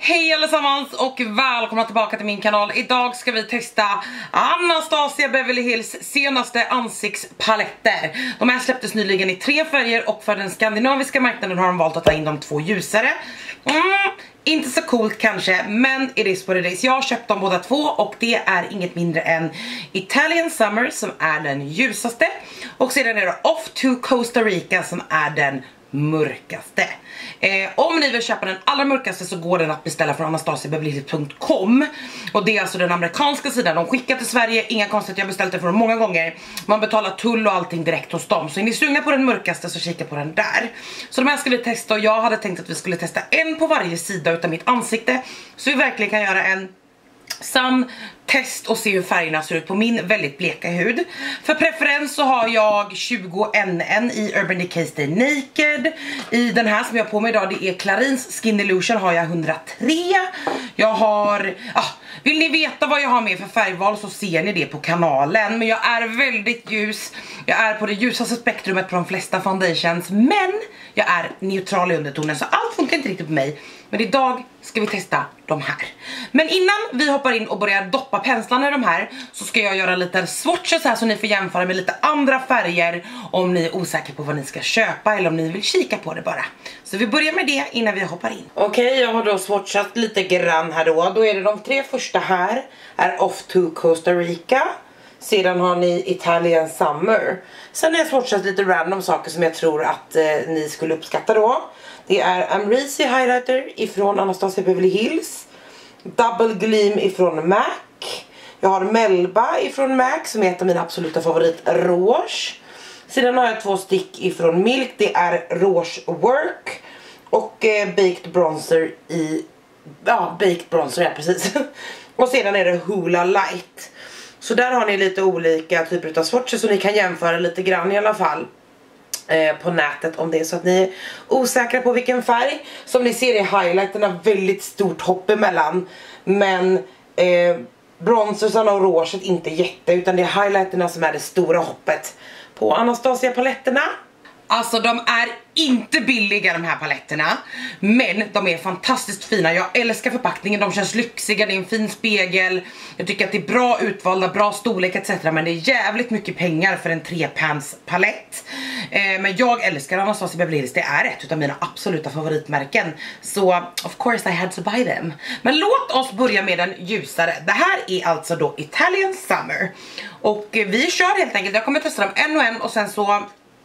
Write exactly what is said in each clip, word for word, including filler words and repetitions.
Hej allesammans och välkomna tillbaka till min kanal. Idag ska vi testa Anastasia Beverly Hills senaste ansiktspaletter. De här släpptes nyligen i tre färger och för den skandinaviska marknaden har de valt att ta in de två ljusare. Mm, inte så coolt kanske, men it is what it is. Jag har köpt dem båda två och det är inget mindre än Italian Summer som är den ljusaste. Och sedan är det Off to Costa Rica som är den mörkaste. eh, Om ni vill köpa den allra mörkaste så går den att beställa från anastasia beverly hills punkt com. Och det är alltså den amerikanska sidan. De skickar till Sverige, inga konstigt, jag har beställt den för många gånger. Man betalar tull och allting direkt hos dem. Så är ni sugna på den mörkaste så kika på den där. Så de här ska vi testa och jag hade tänkt att vi skulle testa en på varje sida utav mitt ansikte. Så vi verkligen kan göra en sann test och se hur färgerna ser ut på min väldigt bleka hud. För preferens så har jag tjugo N N i Urban Decay Stay Naked. I den här som jag har på mig idag, det är Clarins Skin Illusion, har jag hundratre. Jag har, ah, vill ni veta vad jag har med för färgval så ser ni det på kanalen. Men jag är väldigt ljus, jag är på det ljusaste spektrumet på de flesta foundations. Men jag är neutral i undertonen så allt funkar inte riktigt på mig. Men idag ska vi testa de här. Men innan vi hoppar in och börjar doppa penslarna i de här så ska jag göra lite swatches här så ni får jämföra med lite andra färger om ni är osäkra på vad ni ska köpa eller om ni vill kika på det bara. Så vi börjar med det innan vi hoppar in. Okej, okay, jag har då swatchat lite grann här då. Då är det de tre första här är Off to Costa Rica. Sedan har ni Italian Summer. Sen har jag swatchat lite random saker som jag tror att eh, ni skulle uppskatta då. Det är Amrezy Highlighter ifrån Anastasia Beverly Hills. Double Gleam ifrån MAC. Jag har Melba ifrån MAC som är ett av mina absoluta favorit, Rouge. Sedan har jag två stick ifrån Milk. Det är Rouge Work. Och eh, Baked Bronzer i... Ja, Baked Bronzer, ja precis. Och sedan är det Hoola Light. Så där har ni lite olika typer av swatches så ni kan jämföra lite grann i alla fall eh, på nätet om det är så att ni är osäkra på vilken färg. Som ni ser är highlighterna väldigt stort hopp emellan. Men eh, bronzersarna och rouget inte jätte, utan det är highlighterna som är det stora hoppet på Anastasia paletterna. Alltså de är inte billiga de här paletterna, men de är fantastiskt fina. Jag älskar förpackningen, de känns lyxiga, det är en fin spegel. Jag tycker att det är bra utvalda, bra storlek et cetera. Men det är jävligt mycket pengar för en trepans palett. eh, Men jag älskar Anastasia Beverly Hills, det är ett av mina absoluta favoritmärken. Så of course I had to buy them. Men låt oss börja med den ljusare. Det här är alltså då Italian Summer. Och eh, vi kör helt enkelt, jag kommer testa dem en och en och sen så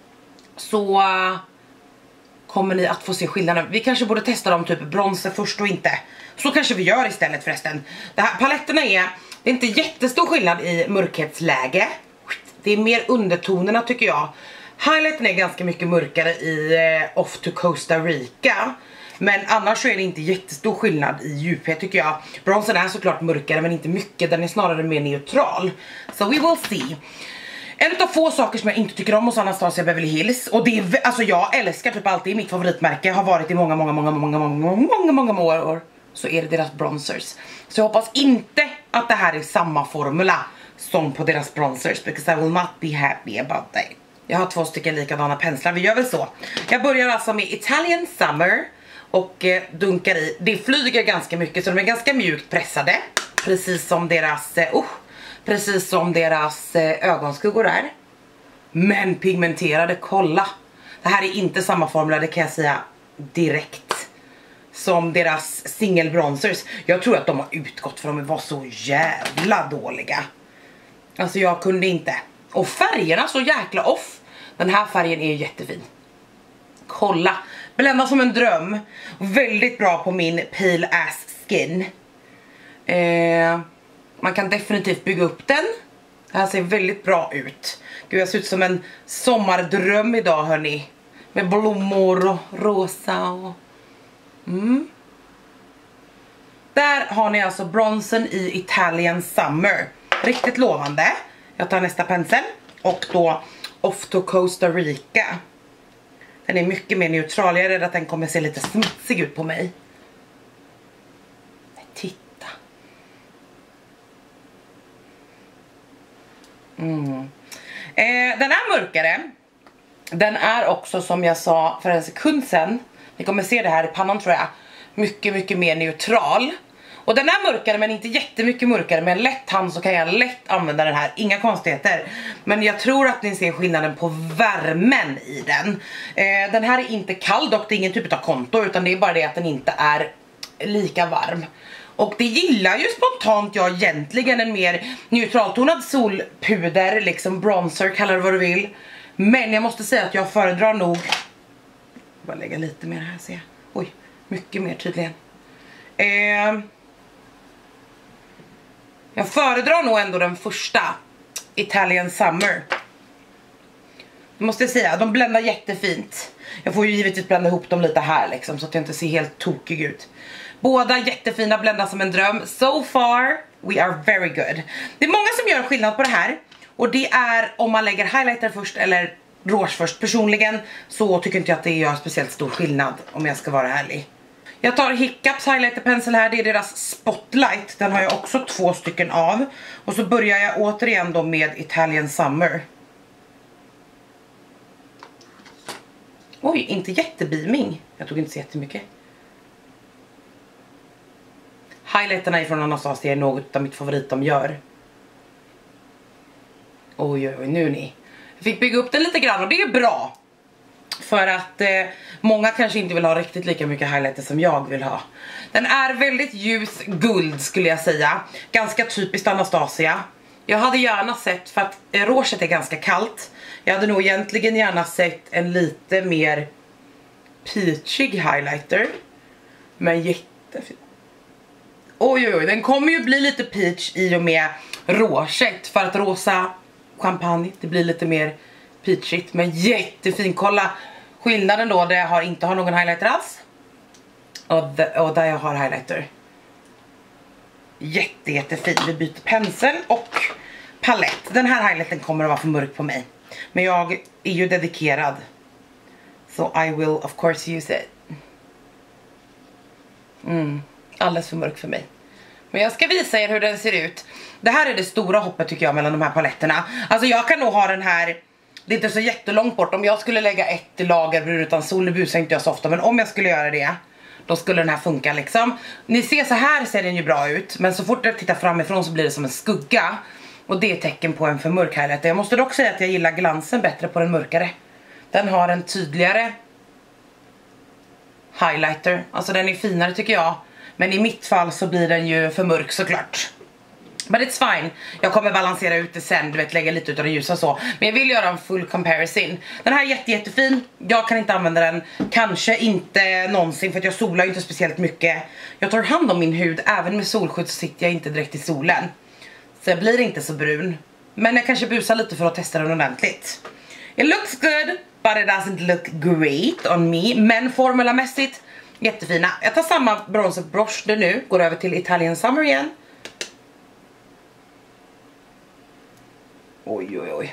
Så kommer ni att få se skillnaden. Vi kanske borde testa dem typ bronzer först och inte. Så kanske vi gör istället förresten. Det här paletterna är, det är inte jättestor skillnad i mörkhetsläge. Det är mer undertonerna tycker jag. Highlighten är ganska mycket mörkare i eh, Off to Costa Rica. Men annars så är det inte jättestor skillnad i djuphet tycker jag. Bronzen är såklart mörkare men inte mycket. Den är snarare mer neutral. So we will see. En av få saker som jag inte tycker om hos Anastasia Beverly Hills, och det är, alltså jag älskar typ alltid mitt favoritmärke, har varit i många, många, många, många, många, många, många, många år, så är det deras bronzers. Så jag hoppas inte att det här är samma formula som på deras bronzers, because I will not be happy about that. Jag har två stycken likadana penslar, vi gör väl så. Jag börjar alltså med Italian Summer och eh, dunkar i, det flyger ganska mycket så de är ganska mjukt pressade, precis som deras, eh, oh, Precis som deras eh, ögonskuggor är. Men pigmenterade, kolla. Det här är inte samma formula, det kan jag säga direkt. Som deras single bronzers. Jag tror att de har utgått för de var så jävla dåliga. Alltså jag kunde inte. Och färgerna så jäkla off. Den här färgen är jättefin. Kolla. Bländar som en dröm. Väldigt bra på min pale ass skin. Eh... Man kan definitivt bygga upp den. Det här ser väldigt bra ut. Gud, jag ser ut som en sommardröm idag hörni. Med blommor och rosa och... Mm. Där har ni alltså bronzen i Italian Summer. Riktigt lovande. Jag tar nästa pensel. Och då Off to Costa Rica. Den är mycket mer neutral. Jag är rädd att den kommer se lite smutsig ut på mig. Titta. Mm. Eh, den är mörkare. Den är också som jag sa för en sekund sedan. Ni kommer se det här i pannan tror jag. mycket mycket mer neutral. Och den är mörkare men inte jättemycket mörkare. Med en lätt hand så kan jag lätt använda den här. Inga konstigheter. Men jag tror att ni ser skillnaden på värmen i den. eh, Den här är inte kall dock, det är ingen typ av konto. Utan det är bara det att den inte är lika varm. Och det gillar ju spontant jag egentligen en mer neutraltonad solpuder. Liksom bronzer, kallar det vad du vill. Men jag måste säga att jag föredrar nog. Bara lägga lite mer här, se. Oj, mycket mer tydligen. Eh, jag föredrar nog ändå den första, Italian Summer. Det måste jag säga, de bländar jättefint. Jag får ju givetvis blända ihop dem lite här liksom, så att jag inte ser helt tokig ut. Båda jättefina, blända som en dröm. So far, we are very good. Det är många som gör skillnad på det här. Och det är om man lägger highlighter först eller rouge först. Personligen så tycker inte jag att det gör speciellt stor skillnad, om jag ska vara ärlig. Jag tar Hiccups highlighterpensel här, det är deras Spotlight. Den har jag också två stycken av. Och så börjar jag återigen då med Italian Summer. Oj, inte jättebeaming. Jag tog inte så jättemycket. Highlighterna från Anastasia är något av mitt favorit de gör. Oj, oj, oj, nu ni. Jag fick bygga upp den lite grann och det är bra. För att eh, många kanske inte vill ha riktigt lika mycket highlighter som jag vill ha. Den är väldigt ljus guld skulle jag säga. Ganska typiskt Anastasia. Jag hade gärna sett, för att eh, rouget är ganska kallt. Jag hade nog egentligen gärna sett en lite mer peachig highlighter. Men jättefin. Oj, oj, oj, den kommer ju bli lite peach i och med rouget. För att rosa champagne, det blir lite mer peachigt. Men jättefin, kolla skillnaden då, där jag har, inte har någon highlighter alls. Och, the, och där jag har highlighter. Jätte, jättefin. Vi byter pensel och palett. Den här highlighten kommer att vara för mörk på mig. Men jag är ju dedikerad. So I will of course use it. Mm, alldeles för mörk för mig. Men jag ska visa er hur den ser ut. Det här är det stora hoppet tycker jag mellan de här paletterna. Alltså jag kan nog ha den här, det är inte så jättelångt bort. Om jag skulle lägga ett lager brun utan sol, det busar inte jag så ofta. Men om jag skulle göra det, då skulle den här funka liksom. Ni ser, så här ser den ju bra ut. Men så fort jag tittar framifrån så blir det som en skugga. Och det är tecken på en för mörk highlighter. Jag måste dock säga att jag gillar glansen bättre på den mörkare. Den har en tydligare highlighter. Alltså den är finare tycker jag. Men i mitt fall så blir den ju för mörk såklart. But it's fine. Jag kommer balansera ut det sen, du vet, lägga lite utav det ljusa så. Men jag vill göra en full comparison. Den här är jätte, jättefin. Jag kan inte använda den, kanske inte någonsin, för att jag solar inte speciellt mycket. Jag tar hand om min hud, även med solskydd så sitter jag inte direkt i solen. Så jag blir inte så brun. Men jag kanske busar lite för att testa den ordentligt. It looks good, but it doesn't look great on me. Men formulamässigt, jättefina. Jag tar samma bronzer brush nu, går över till Italian Summer igen. Oj, oj, oj.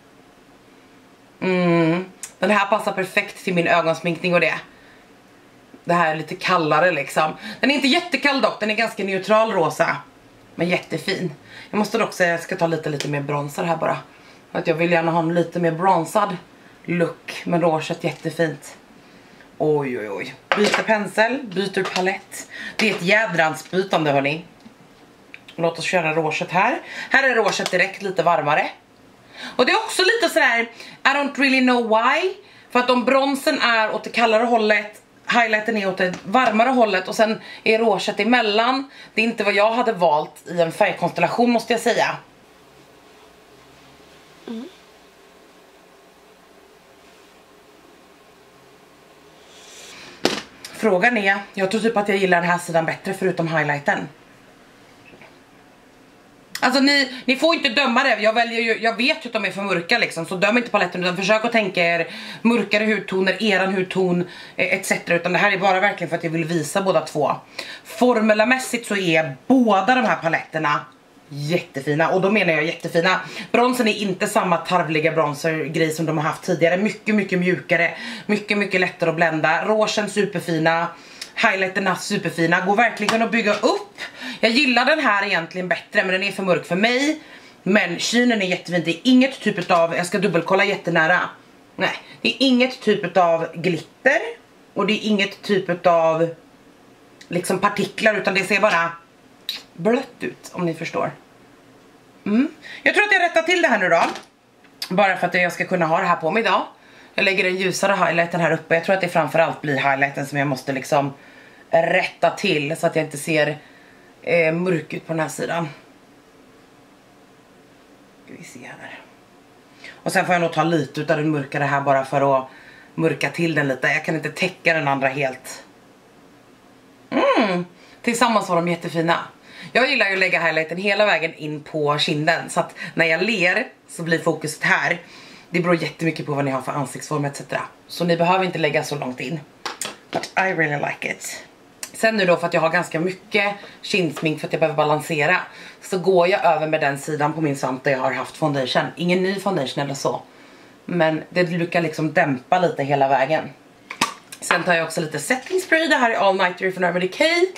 Mm. Den här passar perfekt till min ögonsminkning och det. Det här är lite kallare liksom. Den är inte jättekall dock, den är ganska neutral rosa. Men jättefin. Jag måste dock säga att jag ska ta lite, lite mer bronzer här bara. För att jag vill gärna ha en lite mer bronzad look. Men rouget jättefint. Oj, oj, oj. Byter pensel, byter palett. Det är ett jädrans bytande hörni. Låt oss köra rouget här. Här är rouget direkt lite varmare. Och det är också lite sådär, I don't really know why. För att om bronsen är åt det kallare hållet, highlighten är åt det varmare hållet och sen är rouget emellan. Det är inte vad jag hade valt i en färgkonstellation måste jag säga. Mm. Frågan är, jag tror typ att jag gillar den här sidan bättre förutom highlighten. Alltså ni, ni får inte döma det. Jag väljer ju, jag vet ju att de är för mörka liksom. Så döm inte paletten utan försök att tänka er mörkare hudtoner, eran hudton et cetera. Utan det här är bara verkligen för att jag vill visa båda två. Formulamässigt så är båda de här paletterna jättefina. Och då menar jag jättefina. Bronsen är inte samma tarvliga bronsergrej som de har haft tidigare. Mycket, mycket mjukare. Mycket, mycket lättare att blända. Rougen superfina. Highlighterna superfina. Går verkligen att bygga upp. Jag gillar den här egentligen bättre, men den är för mörk för mig. Men shinen är jättefint. Det är inget typ av, jag ska dubbelkolla jättenära. Nej, det är inget typ av glitter. Och det är inget typ av liksom partiklar, utan det ser bara blött ut, om ni förstår. Mm. Jag tror att jag rättar till det här nu då. Bara för att jag ska kunna ha det här på mig idag. Jag lägger en ljusare highlighten här uppe. Jag tror att det framförallt blir highlighten som jag måste liksom rätta till, så att jag inte ser eh, mörk ut på den här sidan. Ska vi se här. Och sen får jag nog ta lite av den mörkare här bara för att mörka till den lite. Jag kan inte täcka den andra helt. Mm. Tillsammans var de jättefina. Jag gillar ju att lägga highlighten hela vägen in på kinden, så att när jag ler så blir fokuset här. Det beror jättemycket på vad ni har för ansiktsform et cetera. Så ni behöver inte lägga så långt in. But I really like it. Sen nu då, för att jag har ganska mycket kindsmink för att jag behöver balansera, så går jag över med den sidan på min svamp där jag har haft foundation. Ingen ny foundation eller så, men det brukar liksom dämpa lite hela vägen. Sen tar jag också lite setting spray. Det här är All Nighter från Urban Decay.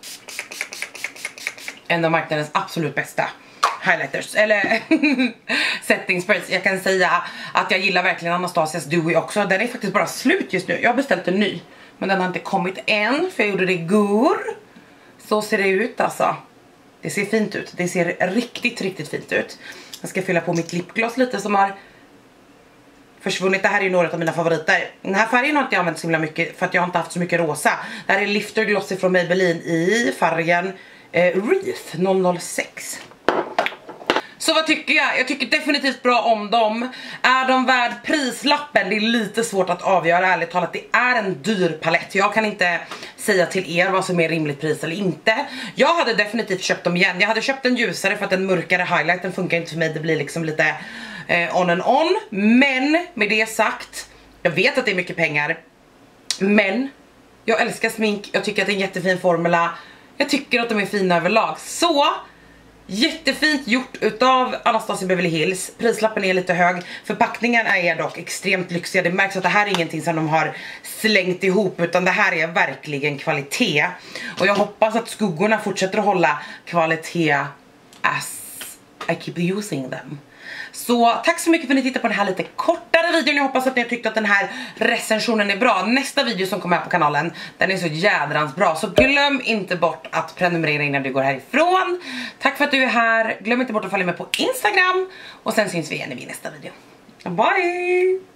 En av marknadens absolut bästa highlighters, eller setting sprays. Jag kan säga att jag gillar verkligen Anastasias Dewy också. Den är faktiskt bara slut just nu. Jag har beställt en ny, men den har inte kommit än, för jag gjorde det igår. Så ser det ut alltså. Det ser fint ut. Det ser riktigt, riktigt fint ut. Jag ska fylla på mitt lipgloss lite som har försvunnit. Det här är ju några av mina favoriter. Den här färgen har inte jag använt så himla mycket, för att jag har inte haft så mycket rosa. Det här är Lifter Glossy från Maybelline i färgen eh, Wreath noll noll sex. Så vad tycker jag? Jag tycker definitivt bra om dem. Är de värd prislappen? Det är lite svårt att avgöra, ärligt talat. Det är en dyr palett. Jag kan inte säga till er vad som är rimligt pris eller inte. Jag hade definitivt köpt dem igen. Jag hade köpt en ljusare för att den mörkare highlighten funkar inte för mig. Det blir liksom lite eh, on and on. Men med det sagt, jag vet att det är mycket pengar, men jag älskar smink. Jag tycker att det är en jättefin formula. Jag tycker att de är fina överlag. Så jättefint gjort utav Anastasia Beverly Hills. Prislappen är lite hög. Förpackningen är dock extremt lyxiga. Det märks att det här är ingenting som de har slängt ihop, utan det här är verkligen kvalitet. Och jag hoppas att skuggorna fortsätter att hålla kvalitet as I keep using them. Så tack så mycket för att ni tittar på den här lite kortare videon. Jag hoppas att ni har tyckt att den här recensionen är bra. Nästa video som kommer här på kanalen, den är så jädrans bra. Så glöm inte bort att prenumerera innan du går härifrån. Tack för att du är här. Glöm inte bort att följa mig på Instagram. Och sen syns vi igen i min nästa video. Bye!